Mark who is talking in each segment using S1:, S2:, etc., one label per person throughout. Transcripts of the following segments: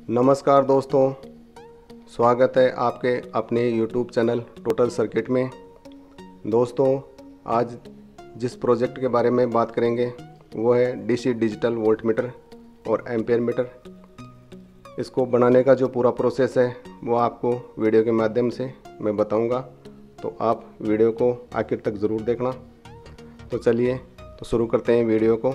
S1: नमस्कार दोस्तों, स्वागत है आपके अपने YouTube चैनल टोटल सर्किट में। दोस्तों, आज जिस प्रोजेक्ट के बारे में बात करेंगे वो है डीसी डिजिटल वोल्ट मीटर और एम्पेयर मीटर। इसको बनाने का जो पूरा प्रोसेस है वो आपको वीडियो के माध्यम से मैं बताऊंगा, तो आप वीडियो को आखिर तक ज़रूर देखना। तो चलिए तो शुरू करते हैं वीडियो को।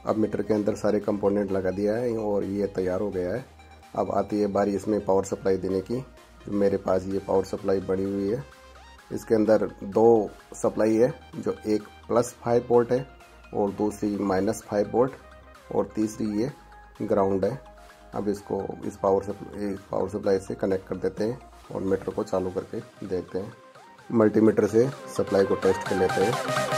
S1: अब मीटर के अंदर सारे कंपोनेंट लगा दिया है और ये तैयार हो गया है। अब आती है बारी इसमें पावर सप्लाई देने की। मेरे पास ये पावर सप्लाई बनी हुई है। इसके अंदर दो सप्लाई है, जो एक +5 वोल्ट है और दूसरी -5 वोल्ट और तीसरी ये ग्राउंड है। अब इसको इस पावर सप्लाई से कनेक्ट कर देते हैं और मीटर को चालू करके देखते हैं। मल्टीमीटर से सप्लाई को टेस्ट कर लेते हैं।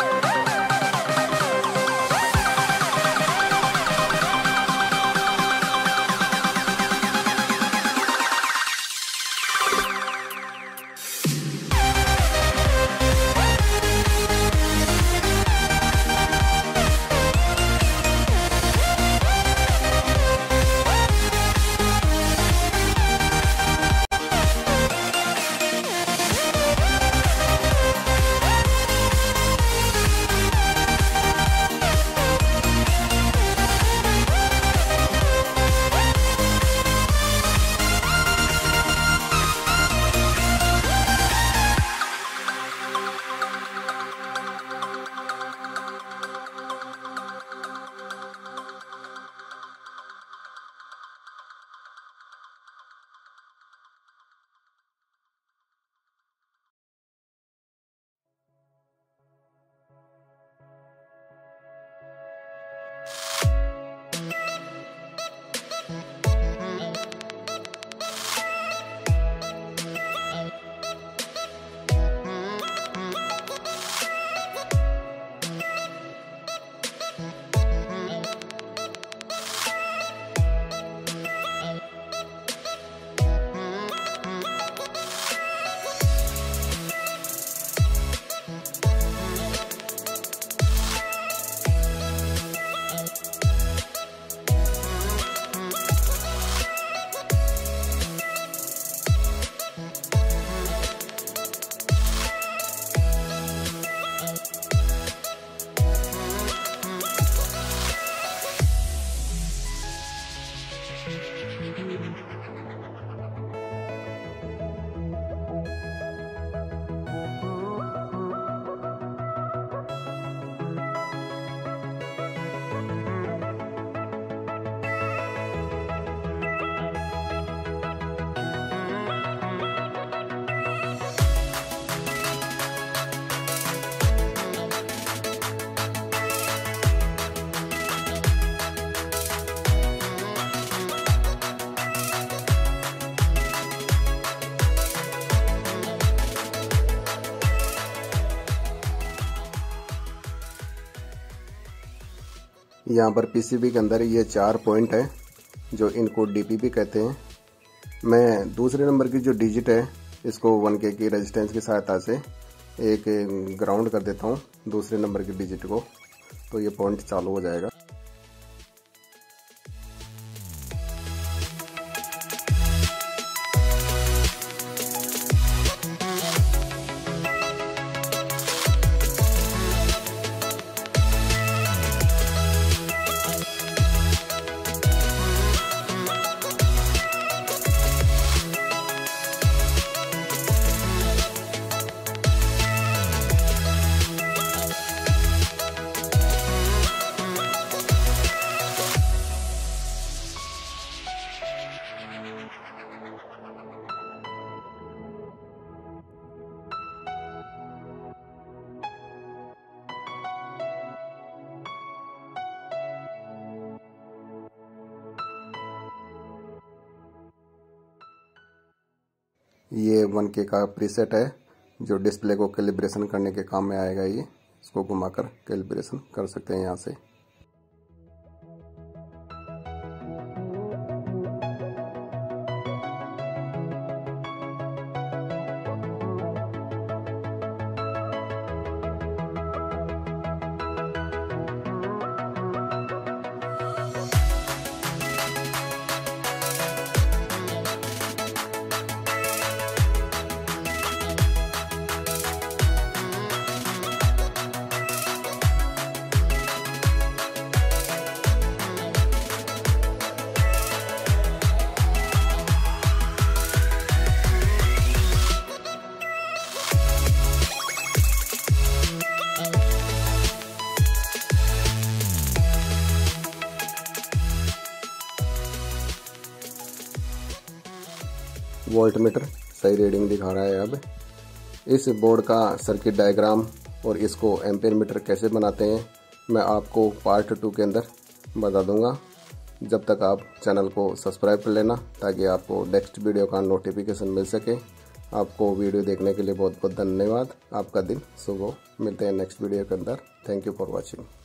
S1: यहाँ पर पीसीबी के अंदर ये 4 पॉइंट है, जो इनको डीपीपी कहते हैं। मैं दूसरे नंबर की जो डिजिट है इसको 1K की रेजिस्टेंस की सहायता से एक ग्राउंड कर देता हूँ दूसरे नंबर की डिजिट को, तो ये पॉइंट चालू हो जाएगा। ये 1K का प्रीसेट है, जो डिस्प्ले को कैलिब्रेशन करने के काम में आएगा। ये इसको घुमाकर कैलिब्रेशन कर सकते हैं यहाँ से। वोल्टमीटर सही रीडिंग दिखा रहा है। अब इस बोर्ड का सर्किट डायग्राम और इसको एम्पेयर मीटर कैसे बनाते हैं मैं आपको पार्ट 2 के अंदर बता दूंगा। जब तक आप चैनल को सब्सक्राइब कर लेना ताकि आपको नेक्स्ट वीडियो का नोटिफिकेशन मिल सके। आपको वीडियो देखने के लिए बहुत बहुत धन्यवाद। आपका दिन शुभ हो। मिलते हैं नेक्स्ट वीडियो के अंदर। Thank you for watching.